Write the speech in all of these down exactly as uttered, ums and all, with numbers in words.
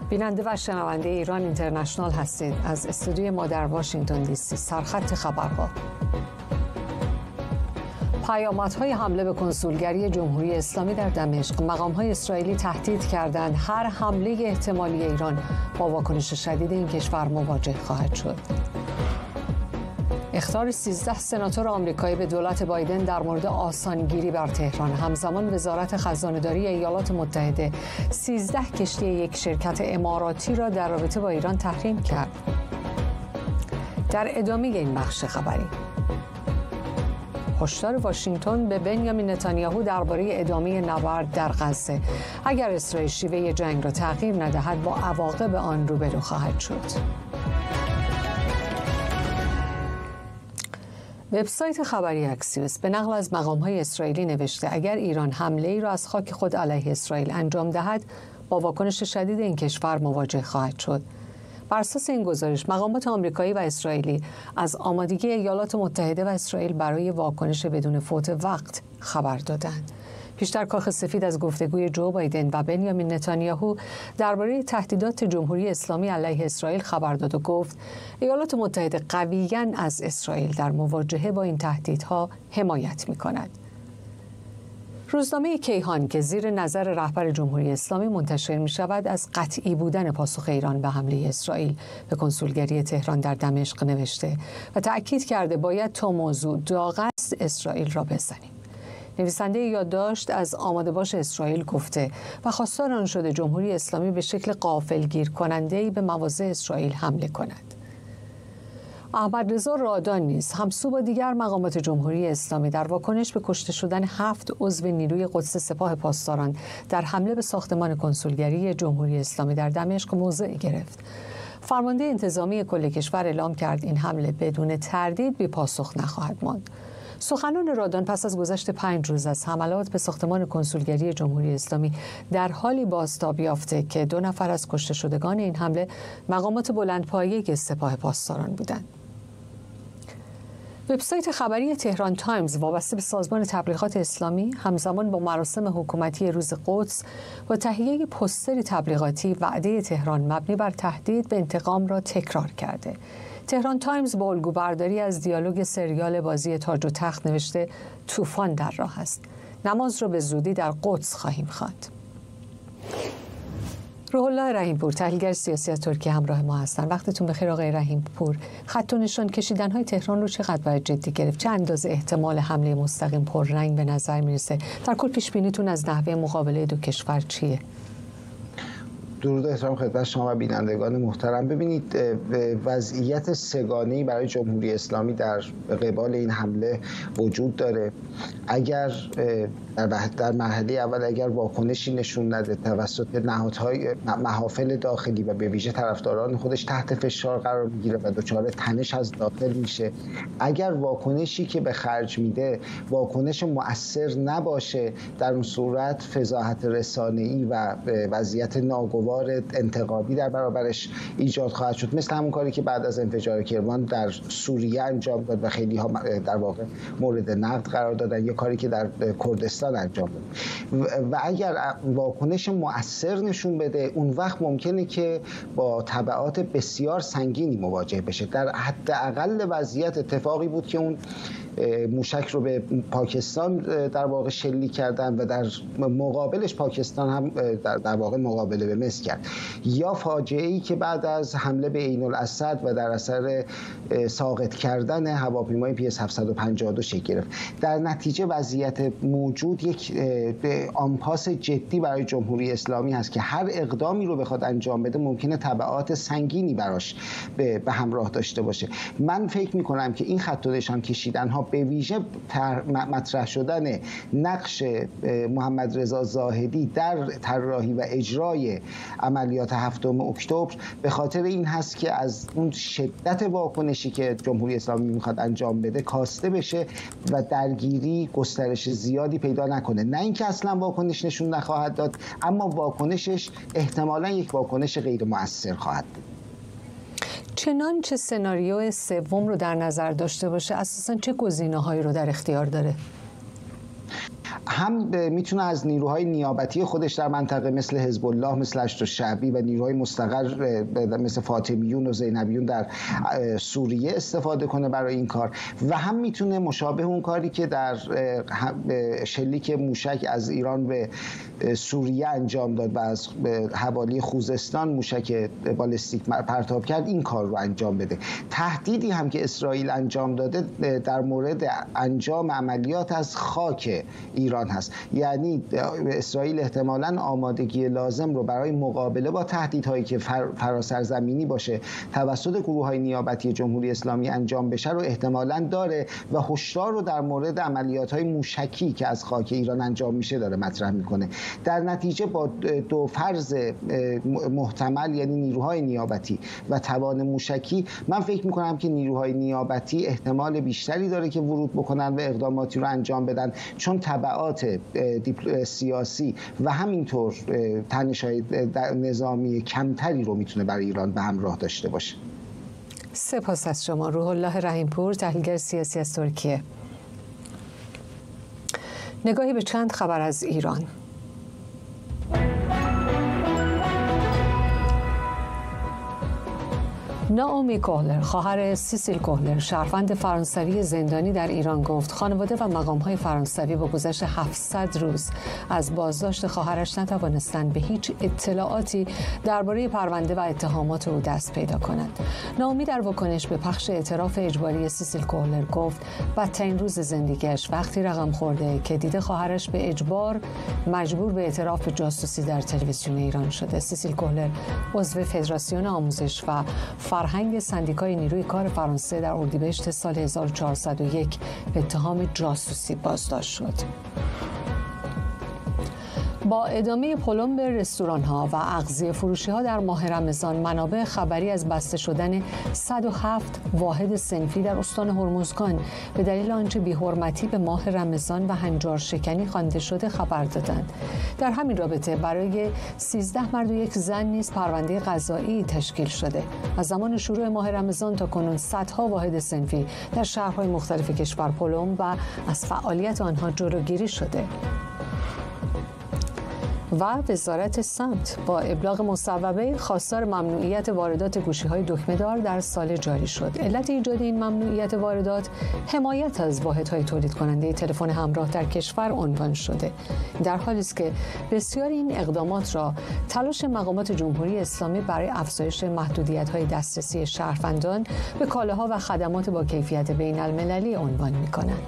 بیننده و شنونده ایران اینترنشنال هستید. از استودیوی ما در واشنگتن دی سی سرخط خبرها. پیامدهای حمله به کنسولگری جمهوری اسلامی در دمشق. مقام‌های اسرائیلی تهدید کردند هر حمله احتمالی ایران با واکنش شدید این کشور مواجه خواهد شد. اخطار سیزده سناتور آمریکایی به دولت بایدن در مورد آسانگیری بر تهران. همزمان وزارت خزانه‌داری ایالات متحده سیزده کشتی یک شرکت اماراتی را در رابطه با ایران تحریم کرد. در ادامه این بخش خبری، هشدار واشنگتن به بنیامین نتانیاهو درباره ادامه نبرد در غزه. اگر اسرائیل شیوه جنگ را تغییر ندهد با عواقب آن روبرو خواهد شد. وبسایت خبری اکسیوس به نقل از مقام‌های اسرائیلی نوشته اگر ایران حمله‌ای را از خاک خود علیه اسرائیل انجام دهد با واکنش شدید این کشور مواجه خواهد شد. بر اساس این گزارش مقامات آمریکایی و اسرائیلی از آمادگی ایالات متحده و اسرائیل برای واکنش بدون فوت وقت خبر دادند. پیشتر کاخ سفید از گفتگوی جو بایدن و بنیامین نتانیاهو درباره تهدیدات جمهوری اسلامی علیه اسرائیل خبر داد و گفت ایالات متحده قویاً از اسرائیل در مواجهه با این تهدیدها حمایت می‌کند. روزنامه کیهان که زیر نظر رهبر جمهوری اسلامی منتشر می‌شود از قطعی بودن پاسخ ایران به حمله اسرائیل به کنسولگری تهران در دمشق نوشته و تأکید کرده باید تا موضوع داغ است اسرائیل را بزنیم. نویسنده یادداشت از آماده باش اسرائیل گفته و خواستار آن شده جمهوری اسلامی به شکل غافلگیر کننده‌ای به مواضع اسرائیل حمله کند. احمد رضا رادان نیز همسو با دیگر مقامات جمهوری اسلامی در واکنش به کشته شدن هفت عضو نیروی قدس سپاه پاسداران در حمله به ساختمان کنسولگری جمهوری اسلامی در دمشق موضع گرفت. فرمانده انتظامی کل کشور اعلام کرد این حمله بدون تردید بی پاسخ نخواهد ماند. سخنان رادان پس از گذشت پنج روز از حملات به ساختمان کنسولگری جمهوری اسلامی در حالی بازتاب یافته که دو نفر از کشته شدگان این حمله مقامات بلندپایه سپاه پاسداران بودند. وبسایت خبری تهران تایمز وابسته به سازمان تبلیغات اسلامی همزمان با مراسم حکومتی روز قدس و تهیه پوستری تبلیغاتی وعده تهران مبنی بر تهدید به انتقام را تکرار کرده. تهران تایمز با الگوبرداری از دیالوگ سریال بازی تاج و تخت نوشته طوفان در راه است. نماز را به زودی در قدس خواهیم خواند. روح الله رحیم پور تحلیلگر سیاسی از ترکیه همراه ما هستند. وقتتون بخیر آقای رحیم پور. خط و نشان کشیدن‌های تهران رو چقدر باید جدی گرفت؟ چه اندازه احتمال حمله مستقیم پررنگ به نظر میرسه؟ در کل پیش بینیتون از نحوه مقابله دو کشور چیه؟ درود و احترام خدمت شما و بینندگان محترم. ببینید وضعیت سه‌گانه‌ای برای جمهوری اسلامی در قبال این حمله وجود داره. اگر در مرحله اول اگر واکنشی نشون نده توسط نهادهای محافل داخلی و به ویژه طرفداران خودش تحت فشار قرار میگیره و دچار تنش از داخل میشه، اگر واکنشی که به خرج میده واکنش مؤثر نباشه، در اون صورت فضاحت رسانه‌ای و وضعیت ناگوار انتقادی در برابرش ایجاد خواهد شد، مثل همون کاری که بعد از انفجار کرمان در سوریه انجام داد و خیلی ها در واقع مورد نقد قرار دادن، یا کاری که در کردستان انجام داد. و اگر واکنش مؤثر نشون بده، اون وقت ممکنه که با تبعات بسیار سنگینی مواجه بشه. در حداقل وضعیت اتفاقی بود که اون موشک رو به پاکستان در واقع شلیک کردن و در مقابلش پاکستان هم در, در واقع مقابله به مصر کرد، یا فاجعه‌ای که بعد از حمله به عین الاسد و در اثر ساقط کردن هواپیمای پی اس هفتصد و پنجاه و دو شکل گرفت. در نتیجه وضعیت موجود یک آنپاس جدی برای جمهوری اسلامی هست که هر اقدامی رو بخواد انجام بده ممکنه تبعات سنگینی براش به همراه داشته باشه. من فکر می‌کنم که این خط و نشان کشیدن‌ها به ویژه مطرح شدن نقش محمد رضا زاهدی در طراحی و اجرای عملیات هفتم اکتبر به خاطر این هست که از اون شدت واکنشی که جمهوری اسلامی میخواد انجام بده کاسته بشه و درگیری گسترش زیادی پیدا نکنه. نه اینکه اصلا واکنش نشون نخواهد داد، اما واکنشش احتمالاً یک واکنش غیر مؤثر خواهد بود. چنانچه سناریو سوم رو در نظر داشته باشه، اساساً چه گزینه‌هایی رو در اختیار داره؟ هم میتونه از نیروهای نیابتی خودش در منطقه مثل حزب الله، مثل هشت شعبی و نیروهای مستقر مثل فاطمیون و زینبیون در سوریه استفاده کنه برای این کار، و هم میتونه مشابه اون کاری که در شلیک موشک از ایران به سوریه انجام داد و از حوالی خوزستان موشک بالستیک پرتاب کرد این کار رو انجام بده. تهدیدی هم که اسرائیل انجام داده در مورد انجام عملیات از خاک ایران هست، یعنی اسرائیل احتمالاً آمادگی لازم رو برای مقابله با تهدیدهایی که فراسرزمینی باشه توسط گروه‌های نیابتی جمهوری اسلامی انجام بشه رو احتمالاً داره و هشدار رو در مورد عملیات‌های موشکی که از خاک ایران انجام میشه داره مطرح میکنه. در نتیجه با دو فرض محتمل، یعنی نیروهای نیابتی و توان موشکی، من فکر میکنم که نیروهای نیابتی احتمال بیشتری داره که ورود بکنن و اقداماتی رو انجام بدن، چون تبعات سیاسی و همینطور تنش‌های نظامی کمتری رو میتونه برای ایران به همراه داشته باشه. سپاس از شما روح الله رحیمپور، تحلیلگر سیاسی از ترکیه. نگاهی به چند خبر از ایران. نائومی کوهلر، خواهر سیسیل کوهلر، شهروند فرانسوی زندانی در ایران، گفت خانواده و مقام‌های فرانسوی با گذشت هفتصد روز از بازداشت خواهرش نتوانستند به هیچ اطلاعاتی درباره پرونده و اتهامات او دست پیدا کنند. نائومی در واکنش به پخش اعتراف اجباری سیسیل کوهلر گفت بدترین روز زندگیش وقتی رقم خورده که دیده خواهرش به اجبار مجبور به اعتراف جاسوسی در تلویزیون ایران شده. سیسیل کوهلر عضو فدراسیون آموزش و فرهنگ سندیکای نیروی کار فرانسه در اردیبهشت سال هزار و چهارصد و یک به اتهام جاسوسی بازداشت شد. با ادامه پلم به رستوران‌ها و اغذیه فروشی‌ها در ماه رمضان، منابع خبری از بسته شدن صد و هفت واحد صنفی در استان هرمزگان به دلیل آنچه بی‌حرمتی به ماه رمضان و هنجار شکنی خوانده شده خبر دادند. در همین رابطه برای سیزده مرد و یک زن نیز پرونده قضایی تشکیل شده. از زمان شروع ماه رمضان تا کنون صدها واحد صنفی در شهرهای مختلف کشور پلم و از فعالیت آنها جلوگیری شده. و وزارت سمت با ابلاغ مصوبه خواستار ممنوعیت واردات گوشی‌های دکمه‌دار در سال جاری شد. علت ایجاد این ممنوعیت واردات حمایت از واحدهای تولید کننده تلفن همراه در کشور عنوان شده. در حالی است که بسیاری این اقدامات را تلاش مقامات جمهوری اسلامی برای افزایش محدودیت‌های دسترسی شهروندان به کالاها و خدمات با کیفیت بین‌المللی عنوان می‌کنند.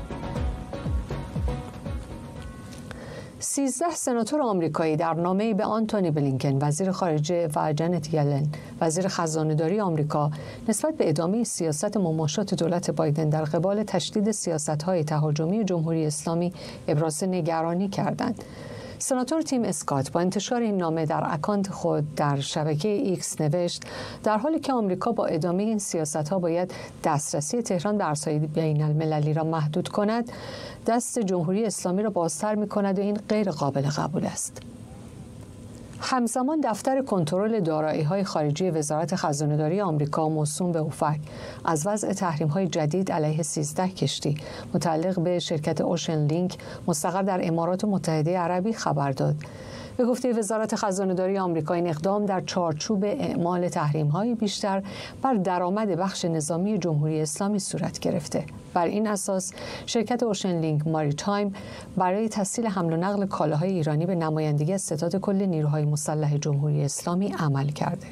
سیزده سناتور آمریکایی در نامه‌ای به آنتونی بلینکن وزیر خارجه و جنت یلن وزیر خزانه‌داری آمریکا نسبت به ادامه سیاست مماشات دولت بایدن در قبال تشدید سیاست‌های تهاجمی جمهوری اسلامی ابراز نگرانی کردند. سناتور تیم اسکات با انتشار این نامه در اکانت خود در شبکه ایکس نوشت در حالی که آمریکا با ادامه این سیاست‌ها باید دسترسی تهران به ارزهای بین‌المللی را محدود کند، دست جمهوری اسلامی را بازتر می‌کند و این غیر قابل قبول است. همزمان دفتر کنترل دارایی‌های خارجی وزارت خزانه‌داری آمریکا موسوم به اوفک از وضع تحریم‌های جدید علیه سیزده کشتی متعلق به شرکت اوشن لینک مستقر در امارات متحده عربی خبر داد. به گفته وزارت خزانه‌داری آمریکا این اقدام در چارچوب اعمال تحریم‌های بیشتر بر درآمد بخش نظامی جمهوری اسلامی صورت گرفته. بر این اساس شرکت اوشن لینک ماریتایم برای تسهیل حمل و نقل کالاهای ایرانی به نمایندگی از ستاد کل نیروهای مسلح جمهوری اسلامی عمل کرده.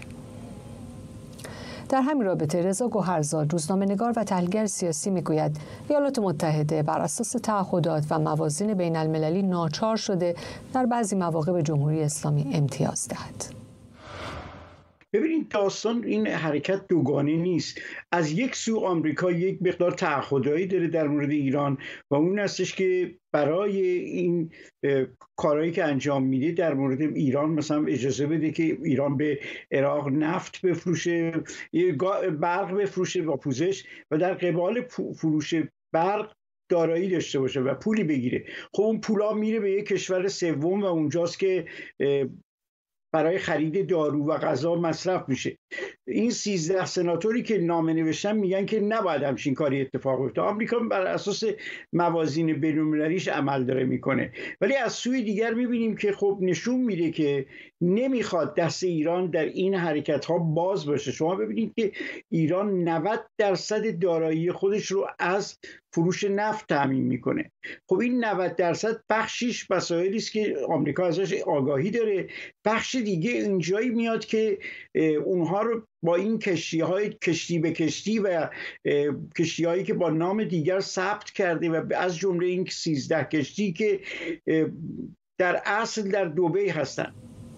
در همین رابطه رضا گوهرزاد، روزنامه‌نگار و تحلیلگر سیاسی، میگوید ایالات متحده بر اساس تعهدات و موازین بین المللی ناچار شده در بعضی مواقع به جمهوری اسلامی امتیاز دهد. ببینید داستان این حرکت دوگانه نیست. از یک سو آمریکا یک مقدار تعهدایی داره در مورد ایران و اون هستش که برای این کارهایی که انجام میده در مورد ایران مثلا اجازه بده که ایران به عراق نفت بفروشه، برق بفروشه با پوزش و در قبال فروش برق دارایی داشته باشه و پولی بگیره. خب اون پولا میره به یک کشور سوم و اونجاست که برای خرید دارو و غذا مصرف میشه. این سیزده سناتوری که نامه نوشتن میگن که نباید همچین کاری اتفاق بیفته. آمریکا بر اساس موازین بین‌المللیش عمل داره میکنه، ولی از سوی دیگر میبینیم که خب نشون میده که نمیخواد دست ایران در این حرکت ها باز باشه. شما ببینید که ایران نود درصد دارایی خودش رو از فروش نفت تامین میکنه. خب این نود درصد بخشیش مسائلی است که آمریکا ازش آگاهی داره، بخش دیگه اینجایی میاد که اونها رو با این کشتی های کشتی به کشتی و کشتی هایی که با نام دیگر ثبت کرده و از جمله این سیزده کشتی که در اصل در دبی هستن.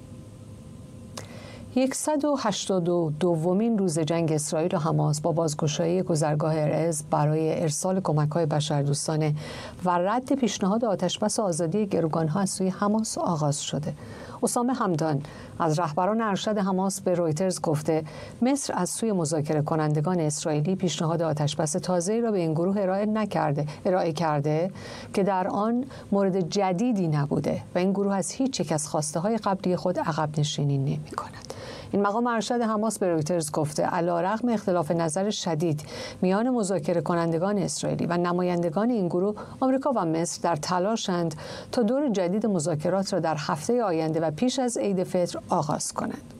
صد و هشتاد و دومین روز جنگ اسرائیل و حماس با بازگشایی گذرگاه ارز برای ارسال کمک‌های بشردوستانه و رد پیشنهاد آتشبس و آزادی گروگان‌ها از سوی حماس آغاز شده. اسامه همدان از رهبران ارشد حماس به رویترز گفته مصر از سوی مذاکره کنندگان اسرائیلی پیشنهاد آتشبس تازه‌ای را به این گروه ارائه نکرده، ارائه کرده که در آن مورد جدیدی نبوده و این گروه از هیچ یک از خواسته‌های قبلی خود عقب نشینی نمی‌کند. این مقام ارشد حماس به رویترز گفته علیرغم اختلاف نظر شدید میان مذاکره کنندگان اسرائیلی و نمایندگان این گروه، آمریکا و مصر در تلاشند تا دور جدید مذاکرات را در هفته آینده و پیش از عید فطر آغاز کنند.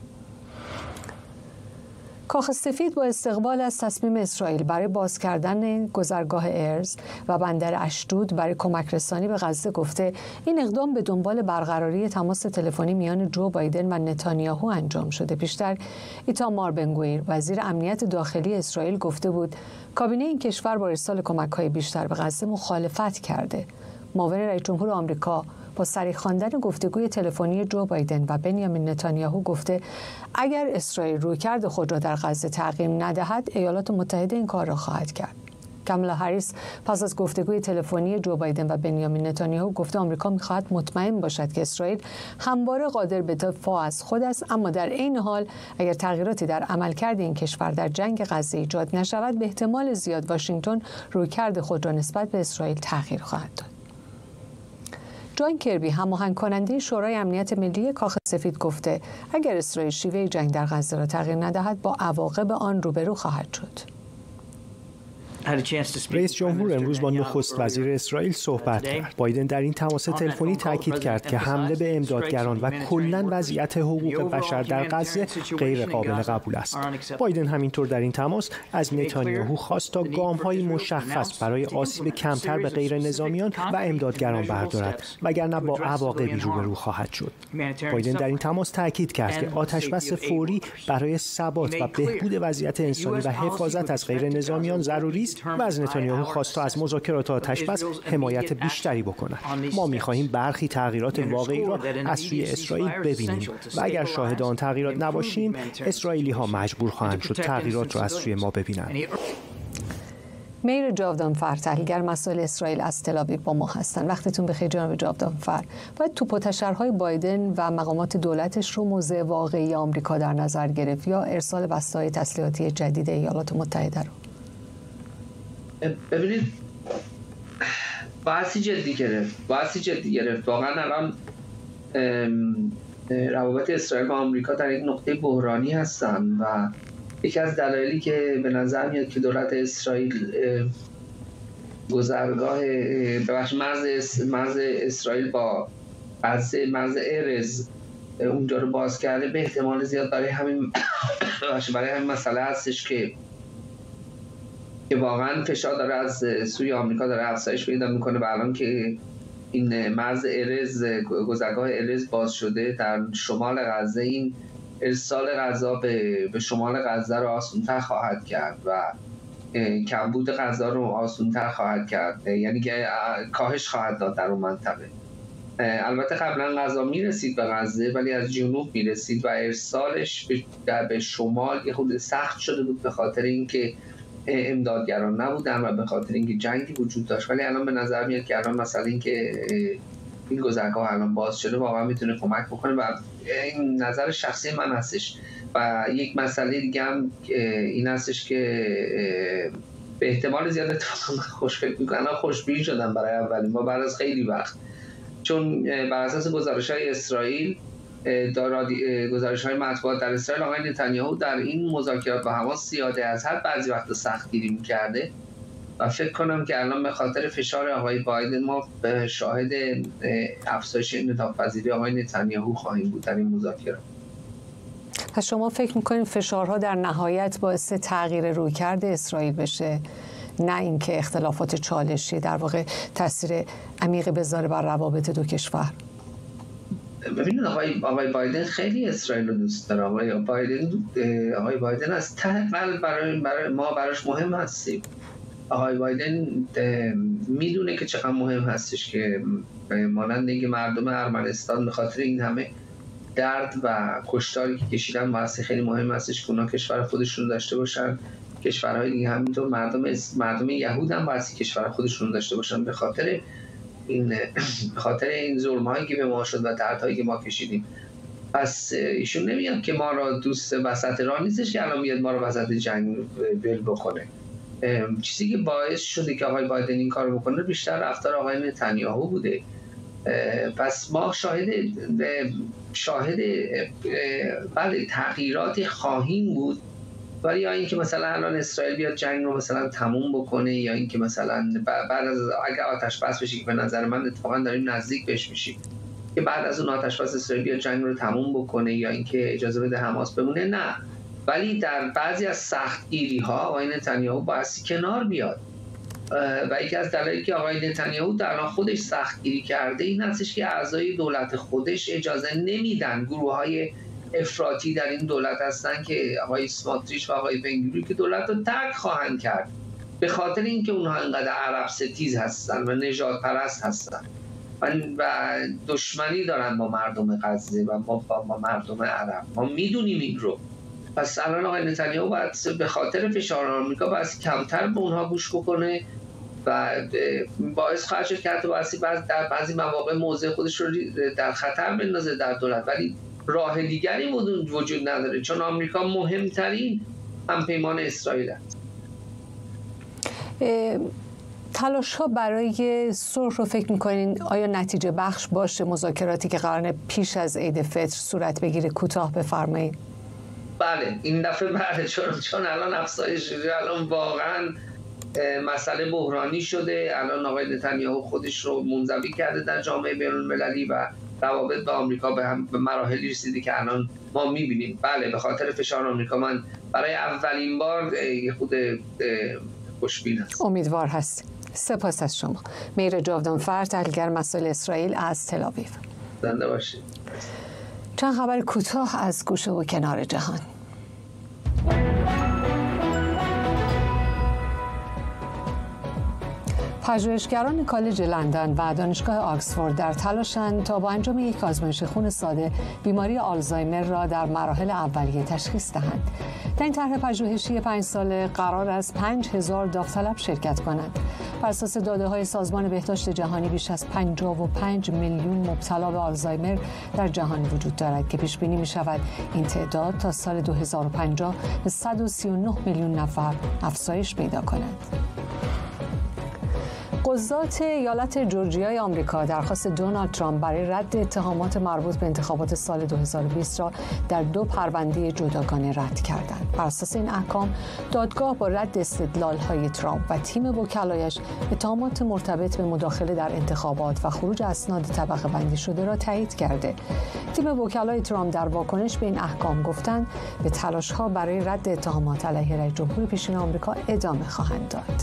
کاخ سفید با استقبال از تصمیم اسرائیل برای باز کردن گذرگاه ارز و بندر اشدود برای کمک رسانی به غزه گفته این اقدام به دنبال برقراری تماس تلفنی میان جو بایدن و نتانیاهو انجام شده. پیشتر ایتامار بنگویر وزیر امنیت داخلی اسرائیل گفته بود کابینه این کشور با ارسال کمک‌های بیشتر به غزه مخالفت کرده. معاون رئیس جمهور آمریکا با سریع خواندن گفتگوی تلفنی جو بایدن و بنیامین نتانیاهو گفته اگر اسرائیل رویکرد خود را در غزه تغییر ندهد ایالات متحده این کار را خواهد کرد. کامالا هریس پس از گفتگوی تلفنی جو بایدن و بنیامین نتانیاهو گفته آمریکا می‌خواهد مطمئن باشد که اسرائیل همواره قادر به دفاع از خود است، اما در عین حال اگر تغییراتی در عملکرد این کشور در جنگ غزه ایجاد نشود به احتمال زیاد واشنگتن رویکرد خود را نسبت به اسرائیل تغییر خواهد داد. جان کربی هماهنگ کننده شورای امنیت ملی کاخ سفید گفته اگر اسرائیل شیوه جنگ در غزه را تغییر ندهد با عواقب آن روبرو خواهد شد. رئیس جمهور امروز با نخست وزیر اسرائیل صحبت کرد. بایدن در این تماس تلفنی تاکید کرد که حمله به امدادگران و کلاً وضعیت حقوق بشر در غزه غیر قابل قبول است. بایدن همینطور در این تماس از نتانیاهو خواست تا گام‌های مشخص برای آسیب کمتر به غیر نظامیان و امدادگران بردارد، وگرنه با عواقبی روبرو خواهد شد. بایدن در این تماس تاکید کرد که آتشبس فوری برای ثبات و بهبود وضعیت انسانی و حفاظت از غیر نظامیان ضروری است و از نتانیاهو خواست تا از مذاکرات آتشبس حمایت بیشتری بکند. ما می‌خواهیم برخی تغییرات واقعی را از سوی اسرائیل ببینیم و اگر شاهد آن تغییرات نباشیم اسرائیلی‌ها مجبور خواهند شد تغییرات را از سوی ما ببینند. میر جاودانفر تحلیلگر مسائل اسرائیل از تل‌آویو با ما هستند. وقتتون بخیر جناب جاودانفر. باید توپ و تشرهای بایدن و مقامات دولتش رو موضع واقعی آمریکا در نظر گرفت یا ارسال بسته‌های تسلیحاتی جدید ایالات متحده رو؟ ببینید بحثی جدی گرفت بحثی جدی گرفت واقعا الان روابط اسرائیل و آمریکا در یک نقطه بحرانی هستن و یکی از دلایلی که به نظر میاد که دولت اسرائیل گذرگاه ببخشید مرز مرز اسرائیل با غزه مرز ارز اونجا رو باز کرده به احتمال زیاد برای همین برای همین مسئله هستش که که واقعا فشار داره از سوی آمریکا داره افزایش پیدا میکنه و الان که این مرز ارز گذرگاه ارز باز شده در شمال غزه این ارسال غذا به به شمال غزه رو آسان‌تر خواهد کرد و کمبود غذا رو آسان‌تر خواهد کرد، یعنی که کاهش خواهد داد در اون منطقه. البته قبلا غذا میرسید به غزه ولی از جنوب میرسید و ارسالش به به شمال یه خود سخت شده بود به خاطر اینکه امدادگران نبودن و به خاطر اینکه جنگی وجود داشت، ولی الان به نظر میاد که الان مثلا اینکه این گذرگاه الان باز شده واقعا میتونه کمک بکنه و این نظر شخصی من هستش. و یک مسئله دیگه هم این هستش که به احتمال زیاد اتفاقا خوش فکر میکنم خوشبین شدم برای اولین ما بعد از خیلی وقت، چون بر اساس گزارش‌های اسرائیل گزارش های مطبوعات در اسرائیل آقای نتانیاهو در این مذاکرات با حماس زیاده از حد بعضی وقتا سختگیری می‌کرده و فکر کنم که الان به خاطر فشار آقای بایدن ما شاهد افزایش انعطاف‌پذیری آقای نتانیاهو خواهیم بود در این مذاکرات. پس شما فکر می‌کنید فشارها در نهایت باعث تغییر رویکرد اسرائیل بشه، نه اینکه اختلافات چالشی در واقع تاثیر عمیقی بذاره بر روابط دو کشور؟ ببینید آقای آقای بایدن خیلی اسرائیل رو دوست داره. آقای بایدن آقای بایدن از ته قلب برای, برای ما براش مهم هستیم. آقای بایدن میدونه که چقدر مهم هستش که مانند اینکه مردم ارمنستان به خاطر این همه درد و کشتاری که کشیدن واسه خیلی مهم هستش که اونا کشور خودشون داشته باشن، کشورهای دیگه همینطور مردم مردم یهود هم واسه کشور خودشون داشته باشن. به خاطر این به خاطر این ظلم‌هایی که به ما شد و دردهایی که ما کشیدیم. پس ایشون نمیاد که ما را دوست وسط راه نیستش که الان بیاد ما رو وسط جنگ ول بکنه. چیزی که باعث شده که آقای بایدن این کار بکنه بیشتر رفتار آقای نتانیاهو بوده. پس ما شاهد شاهد بله تغییرات خواهیم بود، ولی یا اینکه مثلا الان اسرائیل بیاد جنگ رو مثلا تموم بکنه، یا اینکه مثلا بعد از اگه آتش بس بشه که به نظر من اتفاقا داریم نزدیک بهش میشیم که بعد از اون آتش بس اسرائیل بیاد جنگ رو تموم بکنه یا اینکه اجازه بده حماس بمونه، نه. ولی در بعضی از سختگیری ها آقای نتانیاهو باید کنار بیاد و یکی از دلایلی که آقای نتانیاهو در الان خودش سختگیری کرده این هستش که اعضای دولت خودش اجازه نمیدن، گروه های افراطی در این دولت هستن که آقای اسماطریچ و آقای بنگوری که دولت رو ترک خواهند کرد به خاطر اینکه اونها اینقدر عرب ستیز هستن و نژاد پرست هستن و دشمنی دارن با مردم غزه و با, با مردم عرب. ما میدونیم این رو. پس الان آقای نتانیاهو باید به خاطر فشار آمریکا باید کمتر به اونها گوش بکنه و باعث خواهد شد که حتی باید در بعضی مواقع موضع خودش رو در خطر بندازه در دولت، ولی راه دیگری وجود نداره چون آمریکا مهمترین همپیمان اسرائیل است. تلاش ها برای صلح رو فکر میکنین آیا نتیجه بخش باشه مذاکراتی که قراره پیش از عید فطر صورت بگیره؟ کوتاه بفرمایید. بله این دفعه بله چون چون الان افزایش شده، الان واقعا مسئله بحرانی شده. الان آقای نتانیاهو خودش رو منزوی کرده در جامعه بین‌المللی و روابط با آمریکا به هم به مراحلی رسیده که الان ما می‌بینیم. بله به خاطر فشار آمریکا من برای اولین بار یه خود خوشبین هستم. امیدوار هست. سپاس از شما. میر جاودانفر، تحلیلگر مسائل اسرائیل از تل آویو. زنده باشید. چند خبر کوتاه از گوشه و کنار جهان. پژوهشگران کالج لندن و دانشگاه آکسفورد در تلاشند تا با انجام یک آزمایش خون ساده بیماری آلزایمر را در مراحل اولیه تشخیص دهند. در این طرح پژوهشی پنج ساله قرار است پنج هزار داوطلب شرکت کنند. بر اساس داده‌های سازمان بهداشت جهانی بیش از پنجاه و پنج میلیون مبتلا به آلزایمر در جهان وجود دارد که پیش بینی می‌شود این تعداد تا سال دو هزار و پنجاه به صد و سی و نه میلیون نفر افزایش پیدا کند. قضات ایالت جورجیای آمریکا درخواست دونالد ترامپ برای رد اتهامات مربوط به انتخابات سال دو هزار و بیست را در دو پرونده جداگانه رد کردند. بر اساس این احکام دادگاه با رد استدلال‌های ترامپ و تیم وکلایش اتهامات مرتبط به مداخله در انتخابات و خروج اسناد طبقه بندی شده را تایید کرده. تیم وکلای ترامپ در واکنش به این احکام گفتند به تلاش‌ها برای رد اتهامات علیه رئیس جمهور پیشین آمریکا ادامه خواهند داد.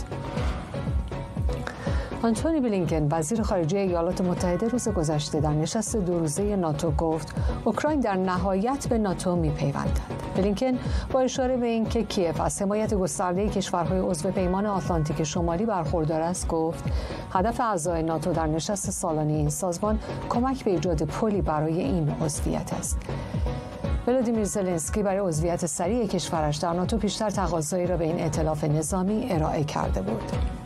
آنتونی بلینکن وزیر خارجه ایالات متحده روز گذشته در نشست دو روزه ناتو گفت اوکراین در نهایت به ناتو می‌پیوندد. بلینکن با اشاره به اینکه کیف از حمایت گسترده کشورهای عضو پیمان آتلانتیک شمالی برخوردار است گفت هدف اعضای ناتو در نشست سالانه این سازمان کمک به ایجاد پلی برای این عضویت است. ولادیمیر زلنسکی برای عضویت سریع کشورش در ناتو پیشتر تقاضایی را به این ائتلاف نظامی ارائه کرده بود.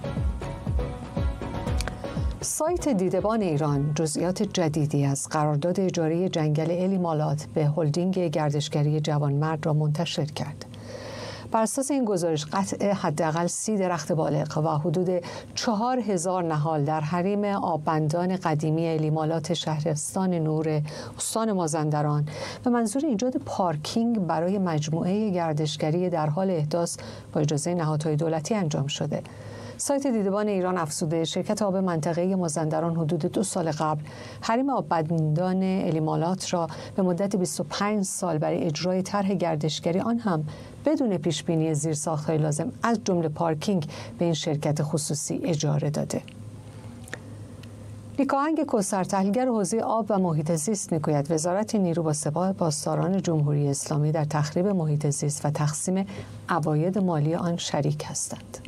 سایت دیدبان ایران جزئیات جدیدی از قرارداد اجاره جنگل الیمالات به هلدینگ گردشگری جوانمرد را منتشر کرد. بر اساس این گزارش قطع حداقل سی درخت بالغ و حدود چهار هزار نهال در حریم آببندان قدیمی الیمالات شهرستان نور استان مازندران به منظور ایجاد پارکینگ برای مجموعه گردشگری در حال احداث با اجازه نهادهای دولتی انجام شده. سایت دیدبان ایران افزوده شرکت آب منطقه مازندران حدود دو سال قبل حریم آببندان الیمالات را به مدت بیست و پنج سال برای اجرای طرح گردشگری آن هم بدون پیشبینی زیرساخت‌های لازم از جمله پارکینگ به این شرکت خصوصی اجاره داده. نیکاهنگ کوثر، تحلیلگر حوزه آب و محیط زیست، میگوید وزارت نیرو با سپاه پاسداران جمهوری اسلامی در تخریب محیط زیست و تقسیم عواید مالی آن شریک هستند.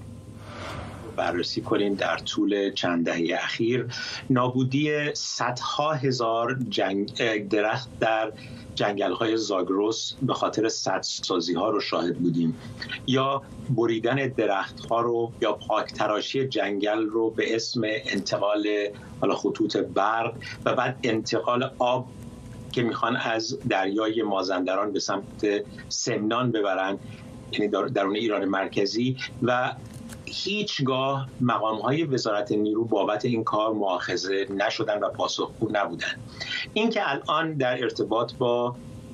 بررسی کنیم در طول چند دهه اخیر نابودی صدها هزار جنگ درخت در جنگل‌های زاگرس به خاطر سدسازی ها رو شاهد بودیم، یا بریدن درخت ها رو یا پاک تراشی جنگل رو به اسم انتقال حالا خطوط برق و بعد انتقال آب که میخوان از دریای مازندران به سمت سمنان ببرن، یعنی درون ایران مرکزی، و هیچگاه مقام‌های وزارت نیرو بابت این کار مؤاخذه نشدن و پاسخگو نبودن. این که الان در ارتباط با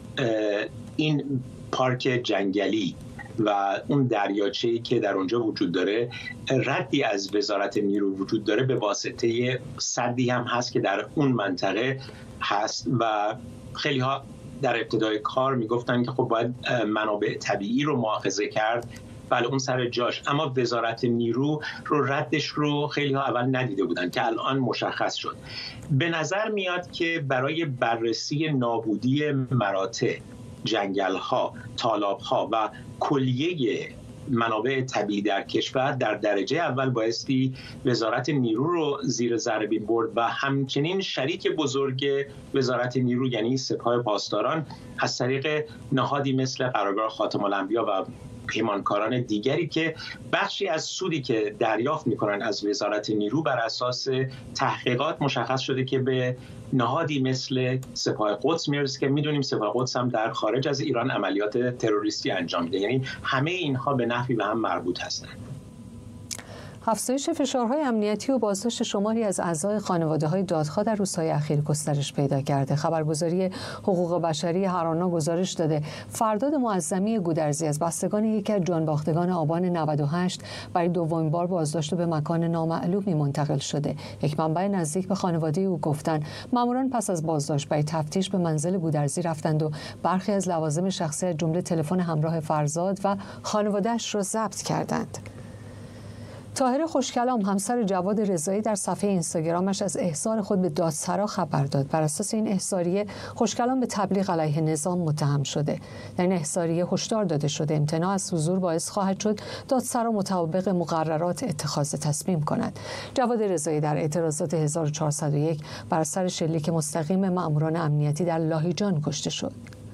این پارک جنگلی و اون دریاچه‌ای که در اونجا وجود داره ردی از وزارت نیرو وجود داره به واسطه سدی هم هست که در اون منطقه هست و خیلی ها در ابتدای کار میگفتن که خب باید منابع طبیعی رو مؤاخذه کرد. بله اون سر جاش، اما وزارت نیرو رو ردش رو خیلی ها اول ندیده بودن که الان مشخص شد. به نظر میاد که برای بررسی نابودی مراتع، جنگل ها، تالاب ها و کلیه منابع طبیعی در کشور در درجه اول بایستی وزارت نیرو رو زیر ذره بین برد و همچنین شریک بزرگ وزارت نیرو یعنی سپاه پاسداران از طریق نهادی مثل قرارگاه خاتم الانبیا و پیمانکاران دیگری که بخشی از سودی که دریافت میکنن از وزارت نیرو بر اساس تحقیقات مشخص شده که به نهادی مثل سپاه قدس میرسه که میدونیم سپاه قدس هم در خارج از ایران عملیات تروریستی انجام میده. یعنی همه اینها به نحوی به هم مربوط هستند. افزایش فشارهای امنیتی و بازداشت شماری از اعضای خانواده‌های دادخواه در روزهای اخیر گسترش پیدا کرده. خبرگزاری حقوق بشری هرانا گزارش داده فرداد معظمی گودرزی از بستگان یکی از جانباختگان آبان نود و هشت برای دومین بار بازداشت به مکان نامعلومی منتقل شده. یک منبع نزدیک به خانواده او گفتند ماموران پس از بازداشت برای تفتیش به منزل گودرزی رفتند و برخی از لوازم شخصی از جمله تلفن همراه فرزاد و خانواده‌اش را ضبط کردند. طاهر خوشکلام همسر جواد رضایی در صفحه اینستاگرامش از احضار خود به دادسرا خبر داد. بر اساس این احضاریه خوشکلام به تبلیغ علیه نظام متهم شده. در این احضاریه هشدار داده شده امتناع از حضور باعث خواهد شد دادسرا مطابق مقررات اتخاذ تصمیم کند. جواد رضایی در اعتراضات هزار و چهارصد و یک بر اثر شلیک مستقیم مأموران امنیتی در لاهیجان کشته شد.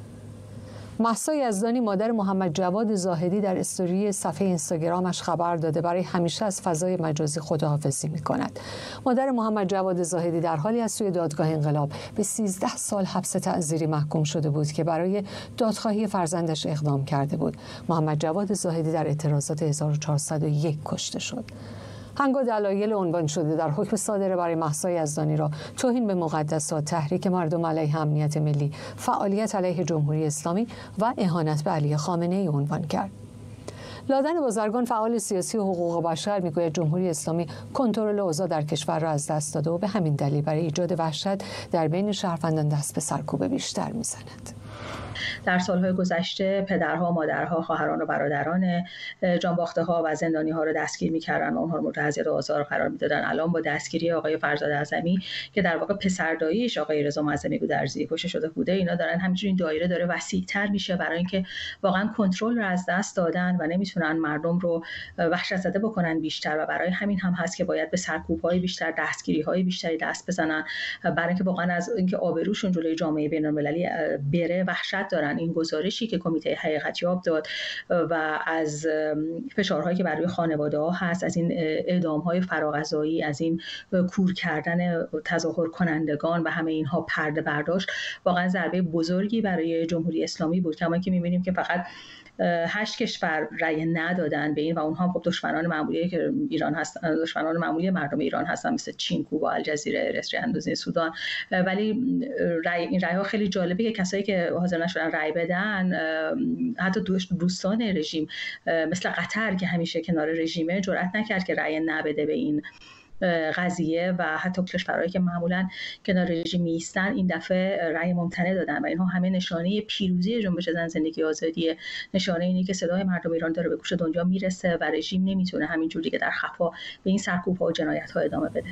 مهسا یزدانی مادر محمد جواد زاهدی در استوری صفحه اینستاگرامش خبر داده برای همیشه از فضای مجازی خداحافظی می‌کند. مادر محمد جواد زاهدی در حالی از سوی دادگاه انقلاب به سیزده سال حبس تعزیری محکوم شده بود که برای دادخواهی فرزندش اقدام کرده بود. محمد جواد زاهدی در اعتراضات هزار و چهارصد و یک کشته شد. هنگام دلایل عنوان شده در حکم صادره برای مهسا یزدانی را توهین به مقدسات، تحریک مردم علیه امنیت ملی، فعالیت علیه جمهوری اسلامی و اهانت به علی خامنه‌ای عنوان کرد. لادن بازرگان فعال سیاسی و حقوق بشر میگوید جمهوری اسلامی کنترل اوضاع در کشور را از دست داده و به همین دلیل برای ایجاد وحشت در بین شهروندان دست به سرکوب بیشتر میزند. در سالهای گذشته پدرها، مادرها، خواهران و برادران جانباخته‌ها و زندانی‌ها رو دستگیر می‌کردن و اونها رو مورد اذیت و آزار قرار می‌دادن. الان با دستگیری آقای فرزاد اعظمی که در واقع پسرداییش آقای رضا معظمی گودرزی کشته شده بوده، اینا دارن همینجوری این دایره داره وسیع‌تر میشه برای اینکه واقعا کنترل رو از دست دادن و نمیتونن مردم رو وحشت زده بکنن بیشتر و برای همین هم هست که باید به سرکوب‌های بیشتر، دستگیری‌های بیشتری دست بزنن برای اینکه واقعا از اینکه آبروشون جلوی جامعه بین‌المللی بره وحشت دارن. این گزارشی که کمیته حقیقتیاب داد و از فشارهایی که برای خانواده‌ها هست، از این اعدام‌های فراغذایی، از این کور کردن تظاهر کنندگان و همه اینها پرده برداشت، واقعا ضربه بزرگی برای جمهوری اسلامی بود. کما که می‌بینیم که فقط هشت کشور رأی ندادن به این و اونها خب دشمنان معمولی که ایران هستن، دشمنان معمولی مردم ایران هستن، مثل چین، کوبا، الجزیره، ارتریه، اندونزی، سودان. ولی رأی این رأی‌ها خیلی جالبه که کسایی که حاضر نشدن رأی بدن، حتی دوستان رژیم مثل قطر که همیشه کنار رژیمه، جرئت نکرد که رأی نبده به این قضیه و حتی کشورهایی که معمولا کنار رژیم نیستن این دفعه رأی ممتنع دادن و اینها همه نشانه پیروزی جنبش زن زندگی آزادی، نشانه اینه که صدای مردم ایران داره به گوش دنیا میرسه و رژیم نمیتونه همینجوری که در خفا به این سرکوب‌ها و جنایت‌ها ادامه بده.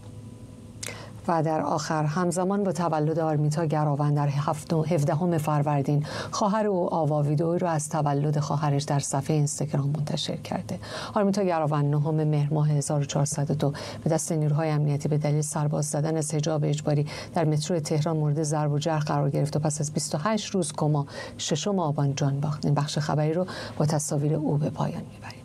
و در آخر همزمان با تولد آرمیتا گراون در هفدهم فروردین، خواهر او آوا ویدئویی رو از تولد خواهرش در صفحه اینستاگرام منتشر کرده. آرمیتا گراون نهم مهر ماه هزار و چهارصد و دو به دست نیروهای امنیتی به دلیل سرباز زدن از حجاب اجباری در مترو تهران مورد ضرب و جرح قرار گرفت و پس از بیست و هشت روز کما ششم آبان جان باخت. این بخش خبری رو با تصاویر او به پایان می‌بریم.